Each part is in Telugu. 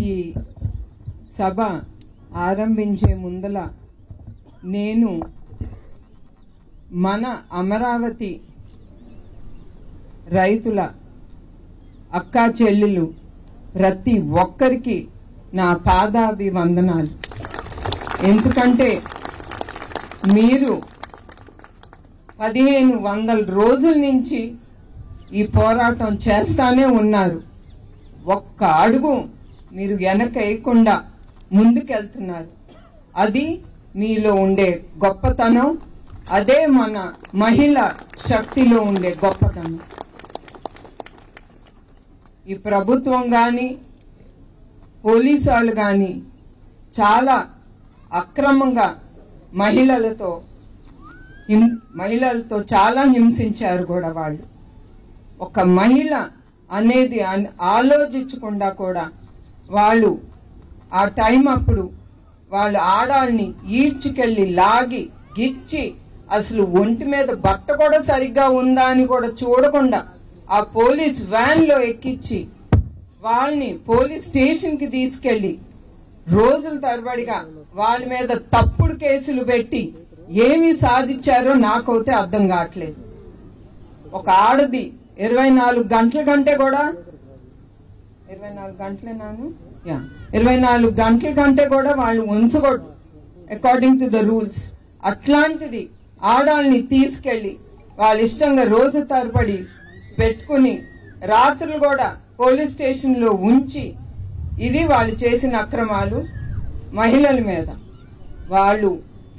ఈ సభ ఆరంభించే ముందల నేను మన అమరావతి రైతుల అక్కా చెల్లెలు ప్రతి ఒక్కరికి నా పాదాభివందనాలు. ఎందుకంటే మీరు 1500 రోజుల నుంచి ఈ పోరాటం చేస్తానే ఉన్నారు. ఒక్క అడుగు మీరు వెనకేయకుండా ముందుకెళ్తున్నారు. అది మీలో ఉండే గొప్పతనం. అదే మన మహిళ శక్తిలో ఉండే గొప్పతనం. ఈ ప్రభుత్వం కానీ పోలీసు వాళ్ళు కానీ చాలా అక్రమంగా మహిళలతో చాలా హింసించారు కూడా. వాళ్ళు ఒక మహిళ అనేది ఆలోచించకుండా కూడా వాళ్ళు ఆ టైం అప్పుడు వాళ్ళు ఆడాళ్ళని ఈడ్చుకెళ్ళి లాగి గిచ్చి అసలు ఒంటి మీద బట్ట కూడా సరిగ్గా ఉందా అని కూడా చూడకుండా ఆ పోలీస్ వ్యాన్ లో ఎక్కించి వాళ్ళని పోలీస్ స్టేషన్ కి తీసుకెళ్లి రోజుల తరబడిగా వాళ్ళ మీద తప్పుడు కేసులు పెట్టి ఏమి సాధించారో నాకైతే అర్థం కావట్లేదు. ఒక ఆడది 24 గంటల కంటే కూడా 24 గంటల కంటే కూడా వాళ్ళు ఉంచకూడదు అకార్డింగ్ టు ద రూల్స్. అట్లాంటిది ఆడాళ్ళని తీసుకెళ్లి వాళ్ళ ఇష్టంగా రోజు తరబడి పెట్టుకుని రాత్రులు కూడా పోలీస్ స్టేషన్ లో ఉంచి, ఇది వాళ్ళు చేసిన అక్రమాలు. మహిళల మీద వాళ్ళు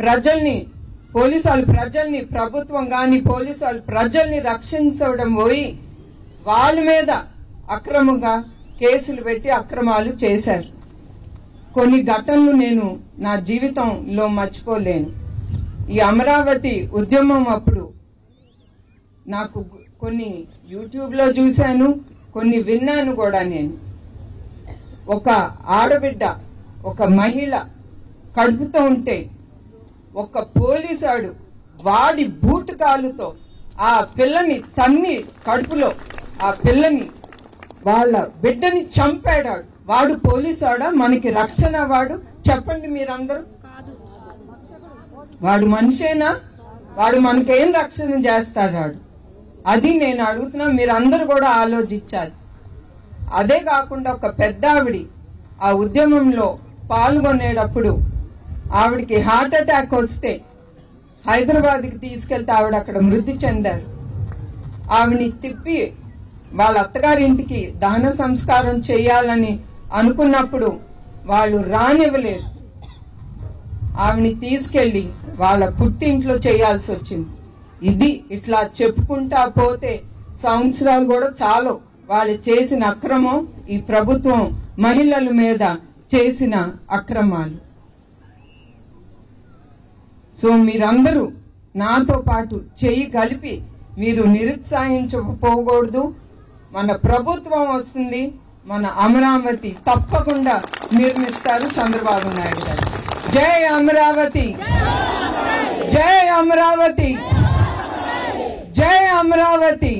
ప్రజల్ని ప్రభుత్వం గాని పోలీసు వాళ్ళు ప్రజల్ని రక్షించడం పోయి వాళ్ళ మీద అక్రమంగా కేసులు పెట్టి అక్రమాలు చేశారు. కొన్ని ఘటనలు నేను నా జీవితంలో మర్చిపోలేను. ఈ అమరావతి ఉద్యమం అప్పుడు నాకు కొన్ని యూట్యూబ్ లో చూశాను, కొన్ని విన్నాను కూడా. నేను ఒక ఆడబిడ్డ, ఒక మహిళ కడుపుతో ఉంటే ఒక పోలీసాడు వాడి బూటు కాలుతో ఆ పిల్లని తన్ని కడుపులో ఆ పిల్లని వాళ్ళ బిడ్డని చంపాడు. వాడు పోలీసాడా? మనకి రక్షణ వాడు? చెప్పండి మీరందరూ. వాడు మనిషేనా? వాడు మనకేం రక్షణ చేస్తాడు? అది నేను అడుగుతున్నా, మీరందరూ కూడా ఆలోచించాలి. అదే కాకుండా ఒక పెద్ద ఆవిడి ఆ ఉద్యమంలో పాల్గొనేటప్పుడు ఆవిడికి హార్ట్ అటాక్ వస్తే హైదరాబాద్కి తీసుకెళ్తే ఆవిడ అక్కడ మృతి చెందారు. ఆవిడని తిప్పి వాళ్ళ అత్తగారింటికి దహన సంస్కారం చేయాలని అనుకున్నప్పుడు వాళ్ళు రానివ్వలేదు. ఆవిడని తీసుకెళ్లి వాళ్ళ పుట్టింట్లో చేయాల్సి వచ్చింది. ఇది ఇట్లా చెప్పుకుంటా పోతే సంవత్సరాలు కూడా చాలు వాళ్ళు చేసిన అక్రమం, ఈ ప్రభుత్వం మహిళల మీద చేసిన అక్రమాలు. సో మీరందరూ నాతో పాటు చెయ్యి కలిపి మీరు నిరుత్సాహించకపోకూడదు. మన ప్రభుత్వం వస్తుంది, మన అమరావతి తప్పకుండా నిర్మిస్తారు చంద్రబాబు నాయుడు గారు. జై అమరావతి, జై అమరావతి, జై అమరావతి.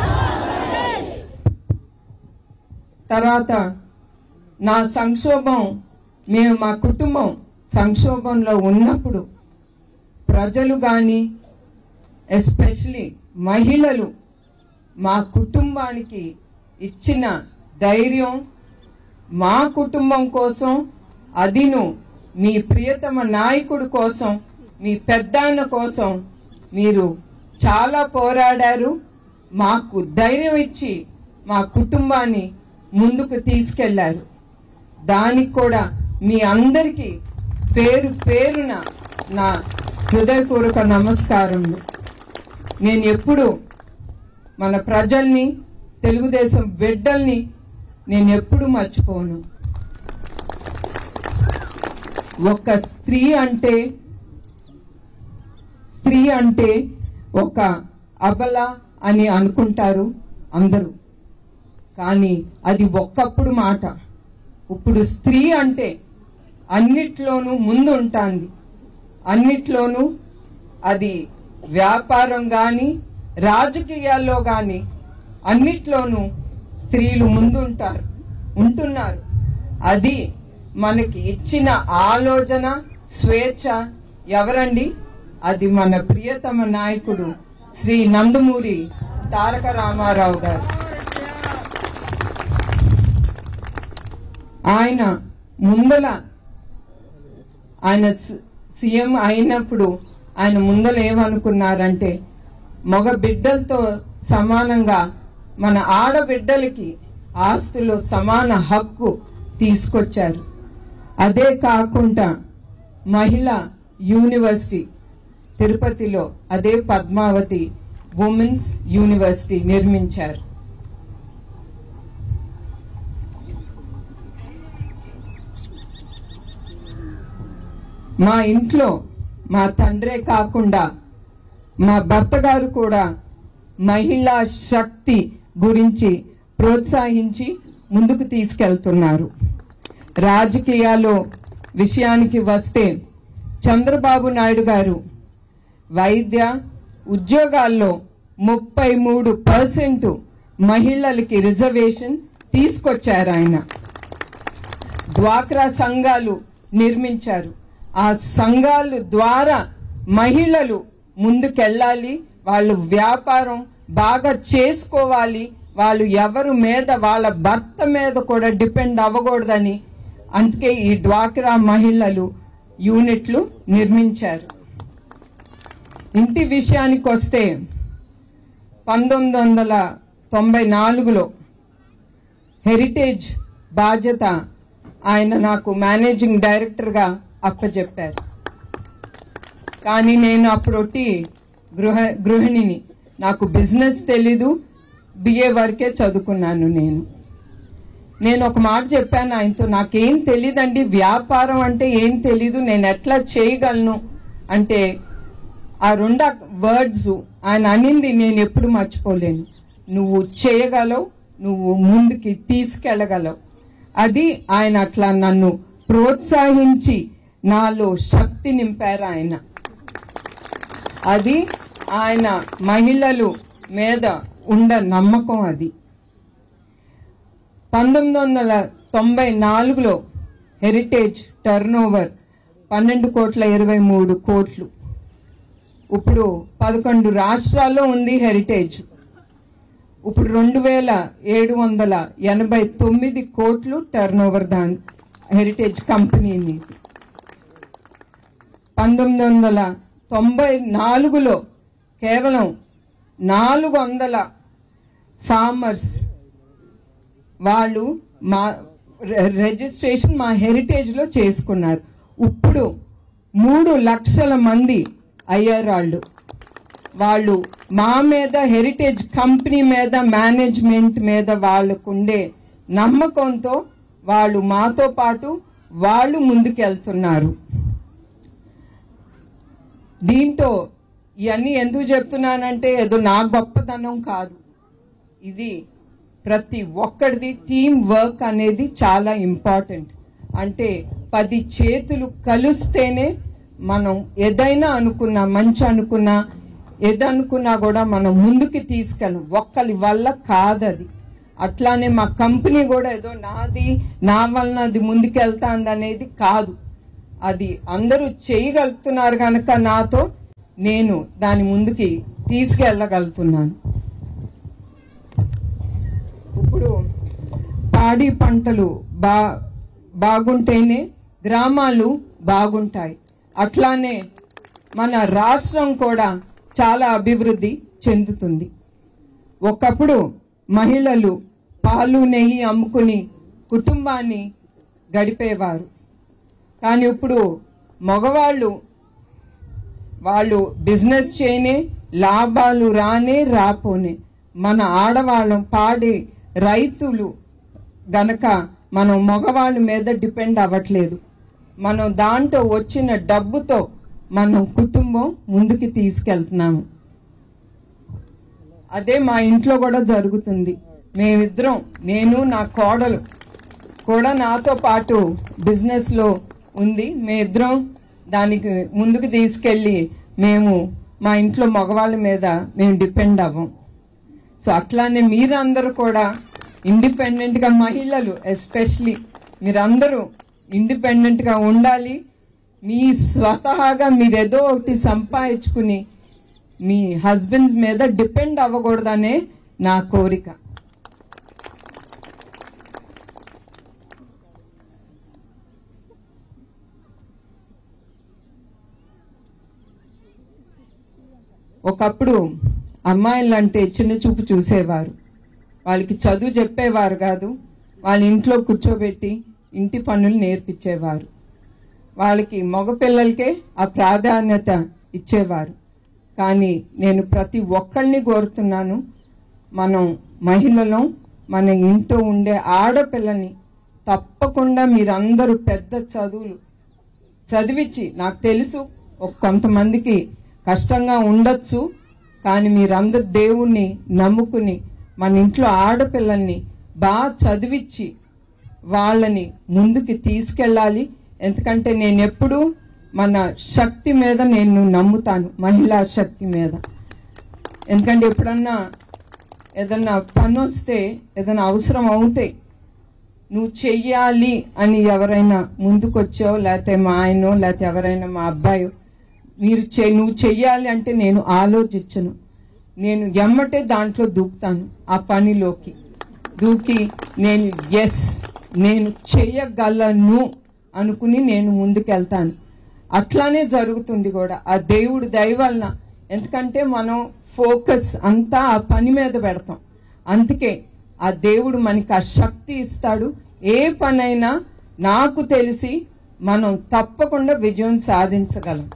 తర్వాత నా సంక్షోభం, మా కుటుంబం సంక్షోభంలో ఉన్నప్పుడు ప్రజలు గాని ఎస్పెషలీ మహిళలు మా కుటుంబానికి ఇచ్చిన ధైర్యం, మా కుటుంబం కోసం, అదిను మీ ప్రియతమ నాయకుడి కోసం, మీ పెద్దాన్న కోసం మీరు చాలా పోరాడారు. మాకు ధైర్యం ఇచ్చి మా కుటుంబాన్ని ముందుకు తీసుకెళ్లారు. దానికి కూడా మీ అందరికీ పేరు పేరున నా హృదయపూర్వక నమస్కారములు. నేను ఎప్పుడు మన ప్రజల్ని, తెలుగుదేశం బిడ్డల్ని నేను ఎప్పుడు మర్చిపోను. ఒక స్త్రీ అంటే ఒక అబల అని అనుకుంటారు అందరూ, కానీ అది ఒక్కప్పుడు మాట. ఇప్పుడు స్త్రీ అంటే అన్నిట్లోనూ ముందు ఉంటుంది. అన్నిట్లోనూ అది వ్యాపారం గాని రాజకీయాల్లో గాని అన్నిట్లోనూ స్త్రీలు ముందుంటున్నారు. అది మనకి ఇచ్చిన ఆలోచన స్వేచ్ఛ ఎవరండి? అది మన ప్రియతమ నాయకుడు శ్రీ నందమూరి తారక రామారావు గారు. ఆయన ముందల ఆయన సీఎం అయినప్పుడు ఆయన ముందల ఏమనుకున్నారంటే మగ బిడ్డలతో సమానంగా మన ఆడబిడ్డలకి ఆస్తులో సమాన హక్కు తీసుకొచ్చారు. అదే కాకుండా మహిళా యూనివర్సిటీ తిరుపతిలో అదే పద్మావతి ఉమెన్స్ యూనివర్సిటీ నిర్మించారు. మా ఇంట్లో మా తండ్రే కాకుండా మా భర్త గారు కూడా మహిళా శక్తి గురించి ప్రోత్సహించి ముందుకు తీసుకెళ్తున్నారు. రాజకీయాల్లో విషయానికి వస్తే చంద్రబాబు నాయుడు గారు వైద్య ఉద్యోగాల్లో 33% మహిళలకి రిజర్వేషన్ తీసుకొచ్చారు. ఆయన డ్వాక్రా సంఘాలు నిర్మించారు. ఆ సంఘాల ద్వారా మహిళలు ముందుకెళ్ళాలి, వాళ్ళు వ్యాపారం బాగా చేసుకోవాలి, వాళ్ళు ఎవరు మీద వాళ్ళ భర్త మీద కూడా డిపెండ్ అవ్వకూడదని అందుకే ఈ డ్వాక్రా మహిళలు యూనిట్లు నిర్మించారు. ఇంటి విషయానికి వస్తే 1994లో హెరిటేజ్ బాధ్యత ఆయన నాకు మేనేజింగ్ డైరెక్టర్గా అప్పచెప్పారు. కానీ నేను అప్పుడొట్టి గృహిణిని, నాకు బిజినెస్ తెలీదు, బిఏ వరకే చదువుకున్నాను. నేను ఒక మాట చెప్పాను ఆయనతో, నాకేం తెలీదండి, వ్యాపారం అంటే ఏం తెలీదు, నేను ఎట్లా చేయగలను అంటే ఆ 2 వర్డ్స్ ఆయన అనింది నేను ఎప్పుడు మర్చిపోలేను. నువ్వు చేయగలవు, నువ్వు ముందుకి తీసుకెళ్ళగలవు. అది ఆయన అట్లా నన్ను ప్రోత్సహించి నాలో శక్తి నింపారు ఆయన. అది ఆయన మహిళలు మీద ఉండ నమ్మకం. అది 1994లో హెరిటేజ్ టర్నోవర్ 12.23 కోట్లు. ఇప్పుడు 11 రాష్ట్రాల్లో ఉంది హెరిటేజ్. ఇప్పుడు 2789 కోట్లు టర్నోవర్ దాని హెరిటేజ్ కంపెనీని. 1994లో కేవలం 400 ఫార్మర్స్ వాళ్ళు మా రిజిస్ట్రేషన్ మా హెరిటేజ్ లో చేసుకున్నారు. ఇప్పుడు 3 లక్షల మంది అయ్యారు. వాళ్ళు మా మీద, హెరిటేజ్ కంపెనీ మీద, మేనేజ్మెంట్ మీద వాళ్ళకుండే నమ్మకంతో వాళ్ళు మాతో పాటు వాళ్ళు ముందుకెళ్తున్నారు. దీంతో ఇవన్నీ ఎందుకు చెప్తున్నానంటే ఏదో నా గొప్పతనం కాదు, ఇది ప్రతి ఒక్కరిది టీమ్ వర్క్ అనేది చాలా ఇంపార్టెంట్. అంటే 10 చేతులు కలిస్తేనే మనం ఏదైనా అనుకున్నా, మంచి అనుకున్నా, ఏదనుకున్నా కూడా మనం ముందుకు తీసుకెళ్ళం. ఒక్కరి వల్ల కాదది. అట్లానే మా కంపెనీ కూడా ఏదో నా వలన అది ముందుకెళ్తాంది అనేది కాదు. అది అందరూ చేయగలుగుతున్నారు కనుక నాతో నేను దాని ముందుకి తీసుకెళ్ళగలుగుతున్నాను. ఇప్పుడు పాడి పంటలు బాగుంటేనే గ్రామాలు బాగుంటాయి. అట్లానే మన రాష్ట్రం కూడా చాలా అభివృద్ధి చెందుతుంది. ఒకప్పుడు మహిళలు పాలు నెయ్యి అమ్ముకుని కుటుంబాన్ని గడిపేవారు. కానీ ఇప్పుడు మగవాళ్ళు వాళ్ళు బిజినెస్ చేయనే, లాభాలు రాపోనే. మన ఆడవాళ్ళం పాడి రైతులు గనక మనం మగవాళ్ళ మీద డిపెండ్ అవ్వట్లేదు. మనం దాంట్లో వచ్చిన డబ్బుతో మనం కుటుంబం ముందుకు తీసుకెళ్తున్నాము. అదే మా ఇంట్లో కూడా జరుగుతుంది. మేమిద్దరం, నేను నా కోడలు కూడా నాతో పాటు బిజినెస్ లో ఉంది. మేమిద్దరం దానికి ముందుకు తీసుకెళ్లి మేము మా ఇంట్లో మగవాళ్ళ మీద మేము డిపెండ్ అవ్వం. సో అట్లానే మీరందరూ కూడా ఇండిపెండెంట్ గా, మహిళలు ఎస్పెషలీ మీరందరూ ఇండిపెండెంట్గా ఉండాలి. మీ స్వతహాగా మీరేదో ఒకటి సంపాదించుకుని మీ హస్బెండ్స్ మీద డిపెండ్ అవ్వకూడదనే నా కోరిక. ఒకప్పుడు అమ్మాయిలంటే చిన్న చూపు చూసేవారు, వాళ్ళకి చదువు చెప్పేవారు కాదు, వాళ్ళ ఇంట్లో కూర్చోబెట్టి ఇంటి పనులు నేర్పించేవారు. వాళ్ళకి మగపిల్లలకే ఆ ప్రాధాన్యత ఇచ్చేవారు. కానీ నేను ప్రతి ఒక్కరిని కోరుతున్నాను, మనం మహిళలు మన ఇంట్లో ఉండే ఆడపిల్లని తప్పకుండా మీరందరూ పెద్ద చదువులు చదివించి, నాకు తెలుసు కొంతమందికి కష్టంగా ఉండొచ్చు, కానీ మీరందరూ దేవుణ్ణి నమ్ముకుని మన ఇంట్లో ఆడపిల్లల్ని బాగా చదివించి వాళ్ళని ముందుకి తీసుకెళ్ళాలి. ఎందుకంటే నేను ఎప్పుడు మన శక్తి మీద నేను నమ్ముతాను, మహిళా శక్తి మీద. ఎందుకంటే ఎప్పుడన్నా ఏదన్నా పని వస్తే, ఏదైనా అవసరం అవుతే నువ్వు చెయ్యాలి అని ఎవరైనా ముందుకొచ్చావు, లేకపోతే మా ఆయనో లేకపోతే ఎవరైనా మా అబ్బాయో నువ్వు చెయ్యాలి అంటే నేను ఆలోచించను, నేను ఎమ్మటే దాంట్లో దూకుతాను. ఆ పనిలోకి దూకి నేను చెయ్యగలను అనుకుని నేను ముందుకెళ్తాను. అట్లానే జరుగుతుంది కూడా ఆ దేవుడి దయ వలన. ఎందుకంటే మనం ఫోకస్ అంతా ఆ పని మీద పెడతాం, అందుకే ఆ దేవుడు మనకి ఆ శక్తి ఇస్తాడు. ఏ పనైనా నాకు తెలిసి మనం తప్పకుండా విజయం సాధించగలం.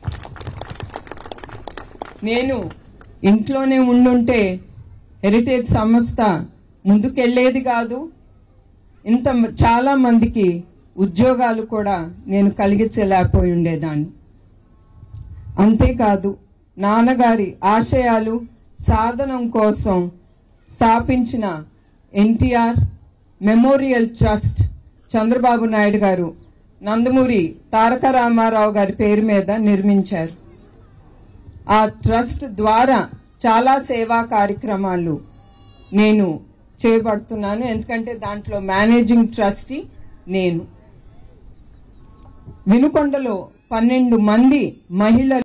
నేను ఇంట్లోనే ఉండుంటే హెరిటేజ్ సంస్థ ముందుకెళ్లేది కాదు. చాలా మందికి ఉద్యోగాలు కూడా నేను కలిగించలేకపోయి ఉండేదాన్ని. అంతేకాదు, నాన్నగారి ఆశయాలు సాధనం కోసం స్థాపించిన ఎన్టీఆర్ మెమోరియల్ ట్రస్ట్ చంద్రబాబు నాయుడు గారు నందమూరి తారక రామారావు గారి పేరు మీద నిర్మించారు. ఆ ట్రస్ట్ ద్వారా చాలా సేవా కార్యక్రమాలు నేను చేపడుతున్నాను. ఎందుకంటే దాంట్లో మేనేజింగ్ ట్రస్టీ నేను. వినుకొండలో 12 మంది మహిళలు